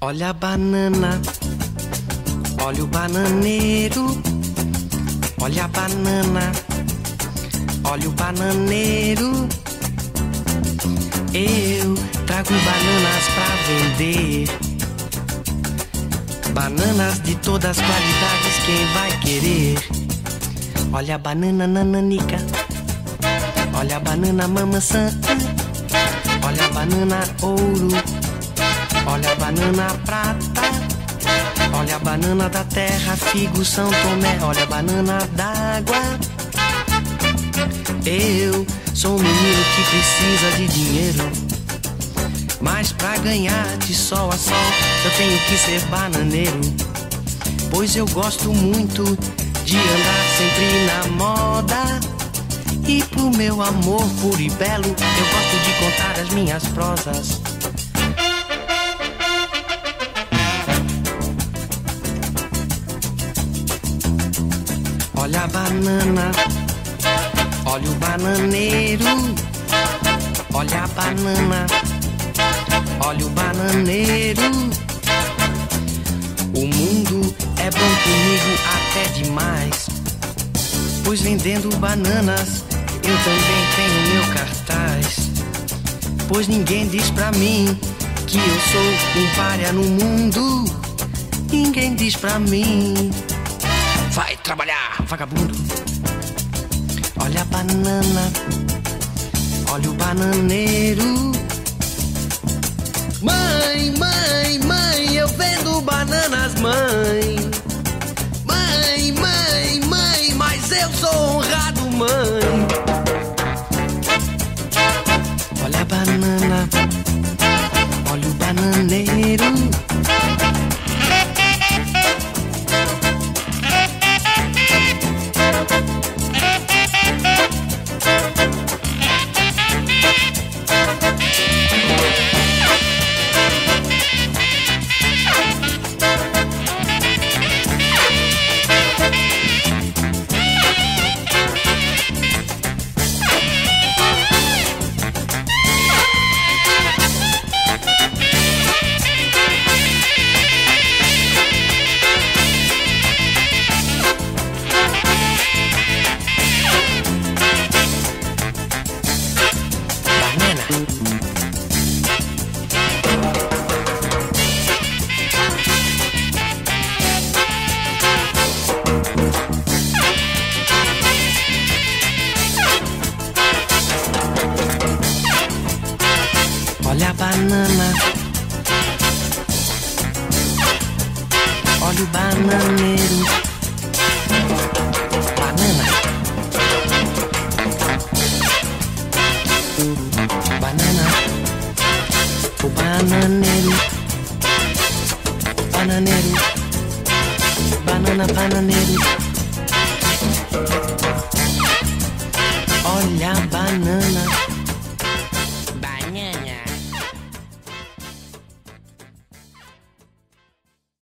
Olha a banana, olha o bananeiro. Olha a banana, olha o bananeiro. Eu trago bananas pra vender, bananas de todas as qualidades, quem vai querer? Olha a banana nananica, olha a banana mamaçã, olha a banana ouro, olha a banana prata, olha a banana da terra, figo, São Tomé, olha a banana d'água. Eu sou um menino que precisa de dinheiro, mas pra ganhar de sol a sol eu tenho que ser bananeiro. Pois eu gosto muito de andar sempre na moda, e pro meu amor puro e belo eu gosto de contar as minhas prosas. Olha a banana, olha o bananeiro. Olha a banana, olha o bananeiro. O mundo é bom comigo até demais, pois vendendo bananas eu também tenho meu cartaz. Pois ninguém diz pra mim que eu sou um pária no mundo. Ninguém diz pra mim: vai trabalhar, vagabundo. Olha a banana, olha o bananeiro. Mãe, mãe, mãe, eu vendo bananas, mãe. Mãe, mãe, mãe, mas eu sou honrado, mãe. Olha a banana, olha o bananeiro. Olha a banana, olha o bananeiro. Banana, banana, o bananeiro. Bananeiro, banana, bananeiro. Olha a banana.